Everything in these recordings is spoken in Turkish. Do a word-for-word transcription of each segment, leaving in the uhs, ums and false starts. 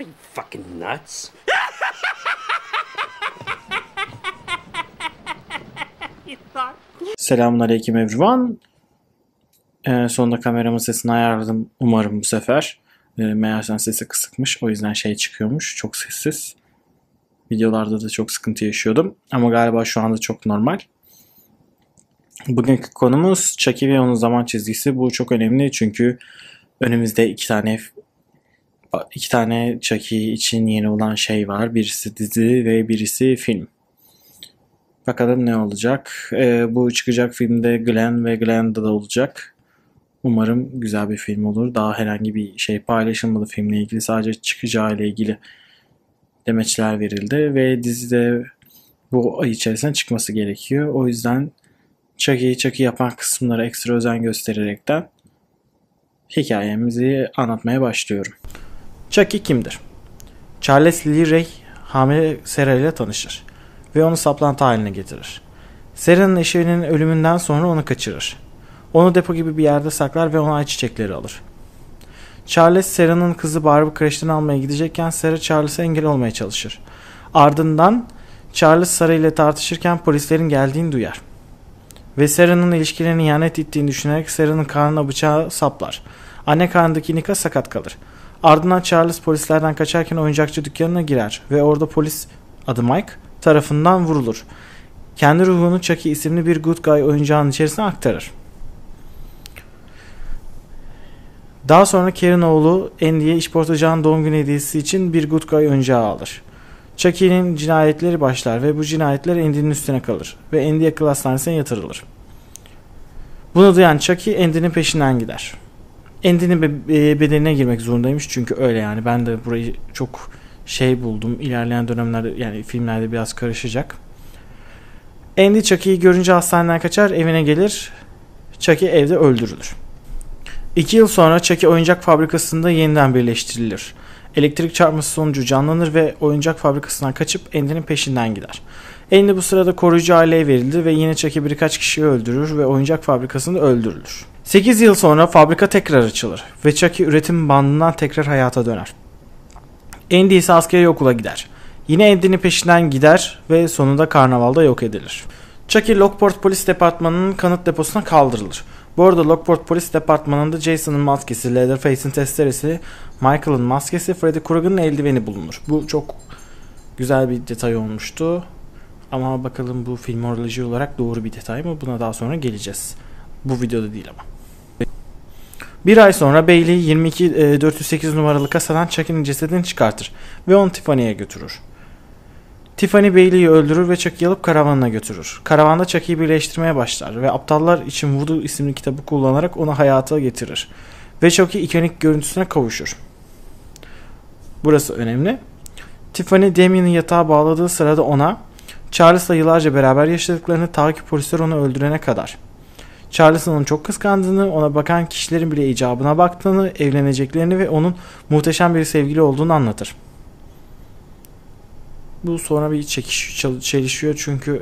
Are you fucking nuts? Selamünaleyküm everyone. Ee, sonunda kameramın sesini ayarladım umarım bu sefer. Ee, meğersem sesi kısıkmış, o yüzden şey çıkıyormuş, çok sessiz. Videolarda da çok sıkıntı yaşıyordum ama galiba şu anda çok normal. Bugünkü konumuz Chucky ve onun zaman çizgisi. Bu çok önemli çünkü önümüzde iki tane iki tane Chucky için yeni olan şey var. Birisi dizi ve birisi film. Bakalım ne olacak. Ee, bu çıkacak filmde Glenn ve Glenn'da da olacak. Umarım güzel bir film olur. Daha herhangi bir şey paylaşılmadı filmle ilgili. Sadece çıkacağı ile ilgili demeçler verildi. Ve dizide bu ay içerisinde çıkması gerekiyor. O yüzden Chucky'yi Chucky yapan kısımlara ekstra özen göstererekten hikayemizi anlatmaya başlıyorum. Chucky kimdir? Charles Lee Ray hamile Sarah ile tanışır ve onu saplantı haline getirir. Sarah'ın eşinin ölümünden sonra onu kaçırır. Onu depo gibi bir yerde saklar ve ona ayçiçekleri alır. Charles, Sarah'ın kızı Barbie kreşten almaya gidecekken Sarah Charles'a engel olmaya çalışır. Ardından Charles Sarah ile tartışırken polislerin geldiğini duyar. Ve Sarah'ın ilişkilerini ihanet ettiğini düşünerek Sarah'ın karnına bıçağı saplar. Anne karnındaki Nika sakat kalır. Ardından Charles polislerden kaçarken oyuncakçı dükkanına girer ve orada polis, adı Mike, tarafından vurulur. Kendi ruhunu Chucky isimli bir good guy oyuncağının içerisine aktarır. Daha sonra Karen oğlu Andy'ye işportacağın doğum günü hediyesi için bir good guy oyuncağı alır. Chucky'nin cinayetleri başlar ve bu cinayetler Andy'nin üstüne kalır ve Andy akıl hastanesine yatırılır. Bunu duyan Chucky Andy'nin peşinden gider. Andy'nin be- bedenine girmek zorundaymış çünkü öyle yani. Ben de burayı çok şey buldum. İlerleyen dönemlerde yani filmlerde biraz karışacak. Andy Chucky'yi görünce hastaneden kaçar, evine gelir. Chucky evde öldürülür. İki yıl sonra Chucky oyuncak fabrikasında yeniden birleştirilir. Elektrik çarpması sonucu canlanır ve oyuncak fabrikasından kaçıp Andy'nin peşinden gider. Andy bu sırada koruyucu aileye verildi ve yine Chucky birkaç kişiyi öldürür ve oyuncak fabrikasında öldürülür. sekiz yıl sonra fabrika tekrar açılır ve Chucky üretim bandından tekrar hayata döner. Andy ise askeri okula gider. Yine Andy'nin peşinden gider ve sonunda karnavalda yok edilir. Chucky Lockport Polis Departmanı'nın kanıt deposuna kaldırılır. Bu arada Lockport Polis Departmanı'nda Jason'ın maskesi, Leatherface'in testeresi, Michael'ın maskesi, Freddy Krueger'ın eldiveni bulunur. Bu çok güzel bir detay olmuştu. Ama bakalım bu filmoloji olarak doğru bir detay mı? Buna daha sonra geleceğiz. Bu videoda değil ama. Bir ay sonra Bailey yirmi iki dört yüz sekiz numaralı kasadan Chucky'nin cesedini çıkartır ve onu Tiffany'ye götürür. Tiffany Bailey'i öldürür ve Chucky'yi alıp karavanına götürür. Karavanda Chucky'yi birleştirmeye başlar ve Aptallar için Voodoo isimli kitabı kullanarak onu hayata getirir. Ve Chucky ikonik görüntüsüne kavuşur. Burası önemli. Tiffany Damien'i yatağa bağladığı sırada ona Charles'la yıllarca beraber yaşadıklarını, ta ki polisler onu öldürene kadar. Charles'ın onu çok kıskandığını, ona bakan kişilerin bile icabına baktığını, evleneceklerini ve onun muhteşem bir sevgili olduğunu anlatır. Bu sonra bir çekiş, çelişiyor çünkü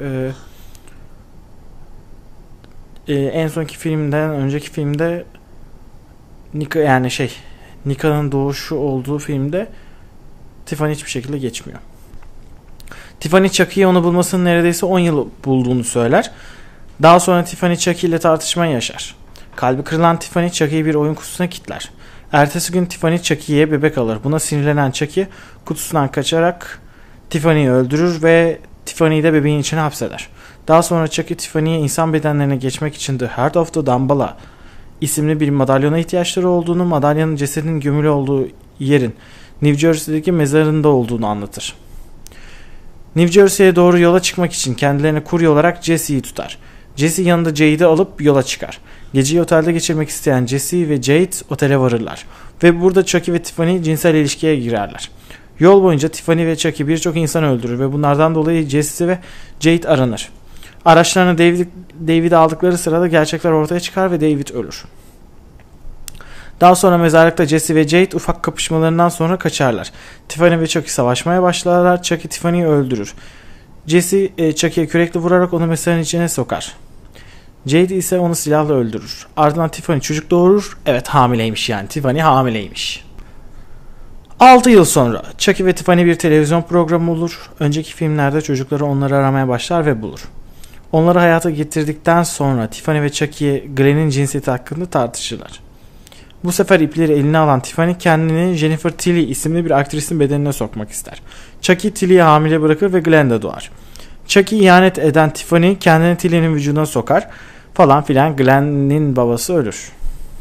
e, e, en sonki filmden önceki filmde Nika yani şey Nika'nın doğuşu olduğu filmde Tiffany hiçbir şekilde geçmiyor. Tiffany Chucky'yi onu bulmasının neredeyse on yıl bulduğunu söyler. Daha sonra Tiffany Chucky ile tartışma yaşar. Kalbi kırılan Tiffany Chucky'yi bir oyun kutusuna kilitler. Ertesi gün Tiffany Chucky'ye bebek alır. Buna sinirlenen Chucky kutusundan kaçarak Tiffany'yi öldürür ve Tiffany'yi de bebeğin içine hapseder. Daha sonra Chucky Tiffany'ye insan bedenlerine geçmek için The Heart of the Damballa isimli bir madalyona ihtiyaçları olduğunu, madalyonun cesedinin gömülü olduğu yerin New Jersey'deki mezarında olduğunu anlatır. New Jersey'ye doğru yola çıkmak için kendilerine kurye olarak Jesse'yi tutar. Jesse yanında Jade'i alıp yola çıkar. Geceyi otelde geçirmek isteyen Jesse ve Jade otele varırlar. Ve burada Chucky ve Tiffany cinsel ilişkiye girerler. Yol boyunca Tiffany ve Chucky birçok insan öldürür ve bunlardan dolayı Jesse ve Jade aranır. Araçlarını David, David'e aldıkları sırada gerçekler ortaya çıkar ve David ölür. Daha sonra mezarlıkta Jesse ve Jade ufak kapışmalarından sonra kaçarlar. Tiffany ve Chucky savaşmaya başlarlar. Chucky Tiffany'yi öldürür. Jesse Chucky'ye kürekle vurarak onu mezarın içine sokar. Jade ise onu silahla öldürür. Ardından Tiffany çocuk doğurur. Evet, hamileymiş yani. Tiffany hamileymiş. altı yıl sonra Chucky ve Tiffany bir televizyon programı olur. Önceki filmlerde çocukları onları aramaya başlar ve bulur. Onları hayata getirdikten sonra Tiffany ve Chucky Glenn'in cinsiyeti hakkında tartışırlar. Bu sefer ipleri eline alan Tiffany kendini Jennifer Tilly isimli bir aktrisin bedenine sokmak ister. Chucky Tilly'yi hamile bırakır ve Glenn de doğar. Chucky ihanet eden Tiffany kendini Tilly'nin vücuduna sokar falan filan. Glenn'in babası ölür.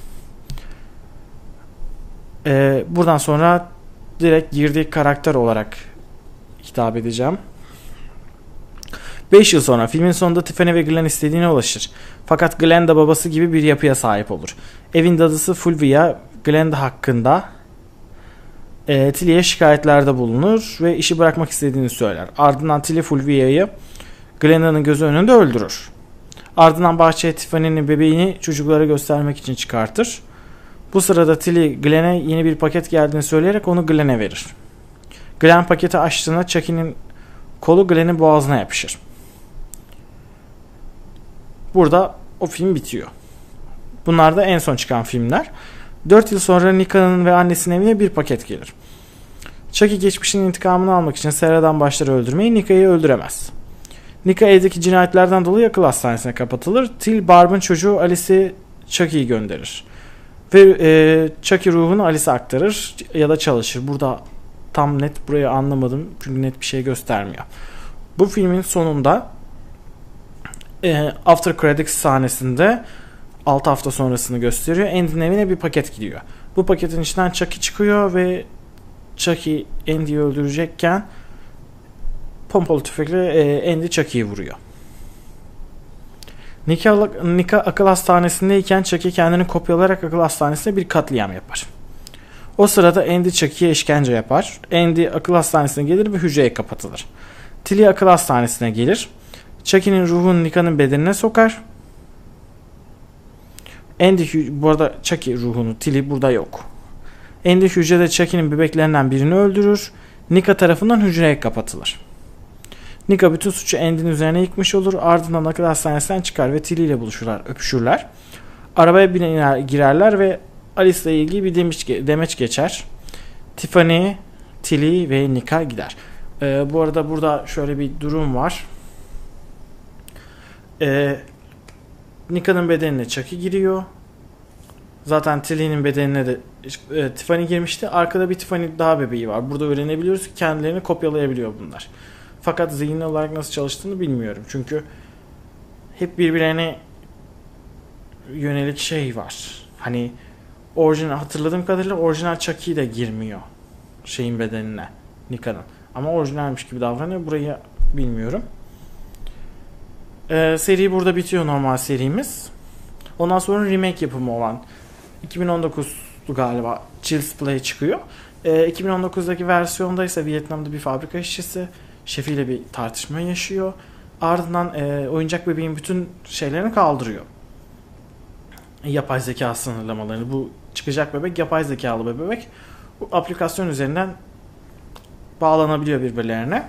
Ee, buradan sonra direkt girdiği karakter olarak hitap edeceğim. beş yıl sonra filmin sonunda Tiffany ve Glenn istediğine ulaşır. Fakat Glenn de babası gibi bir yapıya sahip olur. Evin dadısı Fulvia, Glenn de hakkında e, Tilly'ye şikayetlerde bulunur ve işi bırakmak istediğini söyler. Ardından Tilly Fulvia'yı Glenn'in gözü önünde öldürür. Ardından bahçeye Tiffany'nin bebeğini çocuklara göstermek için çıkartır. Bu sırada Tilly Glenn'e yeni bir paket geldiğini söyleyerek onu Glenn'e verir. Glenn paketi açtığında Chucky'nin kolu Glenn'in boğazına yapışır. Burada o film bitiyor. Bunlar da en son çıkan filmler. dört yıl sonra Nika'nın ve annesinin evine bir paket gelir. Chucky geçmişinin intikamını almak için Sarah'dan başlar öldürmeyi, Nika'yı öldüremez. Nika evdeki cinayetlerden dolayı akıl hastanesine kapatılır. Till Barb'ın çocuğu Alice'i Chucky'yi gönderir. Ve e, Chucky ruhunu Alice'e aktarır ya da çalışır. Burada tam net burayı anlamadım çünkü net bir şey göstermiyor. Bu filmin sonunda e, After Credits sahnesinde altı hafta sonrasını gösteriyor. Andy'nin evine bir paket gidiyor. Bu paketin içinden Chucky çıkıyor ve Chucky Andy'yi öldürecekken pompalı tüfekle e, Andy Chucky'yi vuruyor. Nika, Nika akıl hastanesindeyken Chucky kendini kopyalayarak akıl hastanesinde bir katliam yapar. O sırada Andy Chucky'ye işkence yapar. Andy akıl hastanesine gelir ve hücreye kapatılır. Tilly akıl hastanesine gelir. Chucky'nin ruhunu Nika'nın bedenine sokar. Andy, bu arada Chucky ruhunu, Tilly burada yok. Andy hücrede Chucky'nin bebeklerinden birini öldürür. Nika tarafından hücreye kapatılır. Nika bütün suçu Andy'nin üzerine yıkmış olur. Ardından akıl hastanesinden çıkar ve Tilly ile buluşurlar, öpüşürler. Arabaya biner, girerler ve Alice ile ilgili bir demeç, demeç geçer. Tiffany, Tilly ve Nika gider. Ee, bu arada burada şöyle bir durum var. Ee, Nika'nın bedenine Chucky giriyor. Zaten Tilly'nin bedenine de e, Tiffany girmişti. Arkada bir Tiffany daha bebeği var. Burada öğrenebiliyoruz ki kendilerini kopyalayabiliyor bunlar. Fakat zihinli olarak nasıl çalıştığını bilmiyorum. Çünkü hep birbirlerine yönelik şey var. Hani orijinal, hatırladığım kadarıyla orijinal Chucky de girmiyor şeyin bedenine, Nika'nın. Ama orijinalmiş gibi davranıyor. Burayı bilmiyorum. Ee, seri burada bitiyor, normal serimiz. Ondan sonra remake yapımı olan iki bin on dokuz'du galiba Child's Play çıkıyor. Ee, iki bin on dokuz'daki versiyonda ise Vietnam'da bir fabrika işçisi şefiyle bir tartışma yaşıyor. Ardından e, oyuncak bebeğin bütün şeylerini kaldırıyor. Yapay zeka sınırlamalarını. Bu çıkacak bebek yapay zekalı bir bebek. Bu aplikasyon üzerinden bağlanabiliyor birbirlerine.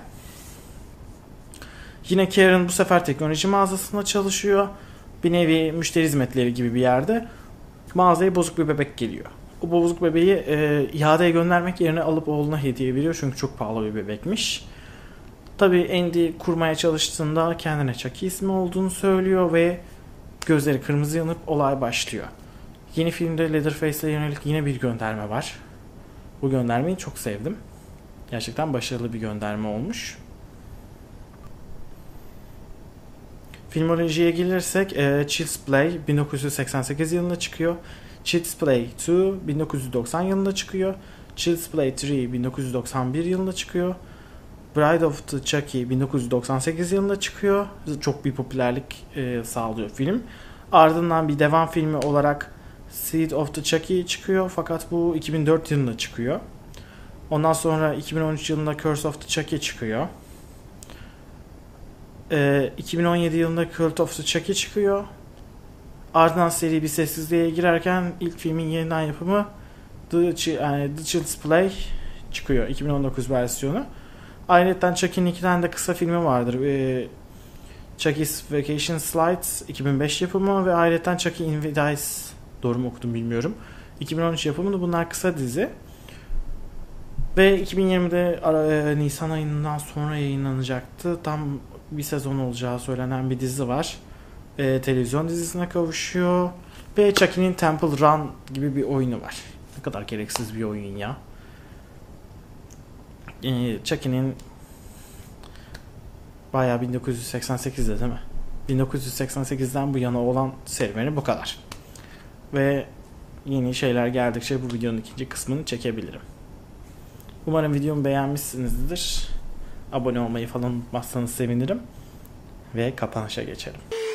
Yine Karen bu sefer teknoloji mağazasında çalışıyor. Bir nevi müşteri hizmetleri gibi bir yerde. Mağazaya bozuk bir bebek geliyor. O bozuk bebeği e, iadeye göndermek yerine alıp oğluna hediye veriyor. Çünkü çok pahalı bir bebekmiş. Tabii Andy kurmaya çalıştığında kendine Chucky ismi olduğunu söylüyor ve gözleri kırmızı yanıp olay başlıyor. Yeni filmde Leatherface'e yönelik yine bir gönderme var. Bu göndermeyi çok sevdim. Gerçekten başarılı bir gönderme olmuş. Filmolojiye gelirsek e, Child's Play bin dokuz yüz seksen sekiz yılında çıkıyor. Child's Play iki bin dokuz yüz doksan yılında çıkıyor. Child's Play üç bin dokuz yüz doksan bir yılında çıkıyor. Bride of the Chucky bin dokuz yüz doksan sekiz yılında çıkıyor. Çok bir popülerlik e, sağlıyor film. Ardından bir devam filmi olarak Seed of the Chucky çıkıyor. Fakat bu iki bin dört yılında çıkıyor. Ondan sonra iki bin on üç yılında Curse of the Chucky çıkıyor. E, iki bin on yedi yılında Cult of the Chucky çıkıyor. Ardından seri bir sessizliğe girerken ilk filmin yeniden yapımı The, yani The Child's Play çıkıyor. iki bin on dokuz versiyonu. Ayrıca Chucky'nin iki tane de kısa filmi vardır. Ee, Chucky's Vacation Slides iki bin beş yapımı ve ayrıca Chucky in Venice, doğru mu okudum bilmiyorum, iki bin on üç yapımı. Bunlar kısa dizi. Ve iki bin yirmide e, Nisan ayından sonra yayınlanacaktı. Tam bir sezon olacağı söylenen bir dizi var. E, televizyon dizisine kavuşuyor. Ve Chucky'nin Temple Run gibi bir oyunu var. Ne kadar gereksiz bir oyun ya. E, Chucky'nin bayağı bin dokuz yüz seksen sekizde değil mi? bin dokuz yüz seksen sekizden bu yana olan serüveni bu kadar. Ve yeni şeyler geldikçe bu videonun ikinci kısmını çekebilirim. Umarım videomu beğenmişsinizdir. Abone olmayı falan unutmazsanız sevinirim. Ve kapanışa geçelim.